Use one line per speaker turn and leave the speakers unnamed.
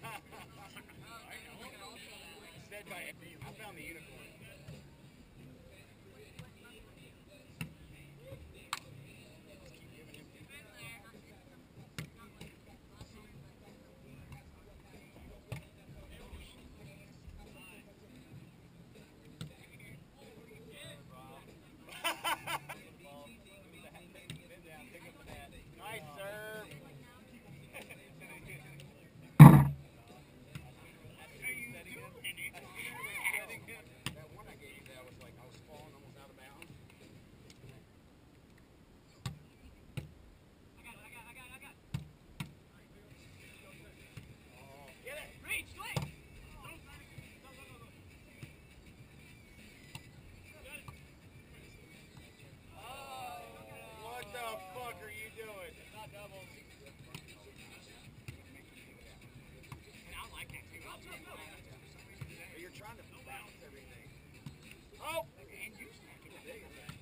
Said by I found the unicorn. Nice serve. That one I gave you that was like I was falling almost out of bounds. Oh, get it! Reach, Blake! Oh, what the fuck are you doing? It's not double. And I like that too. You're trying to balance everything. Oh! And you snack it.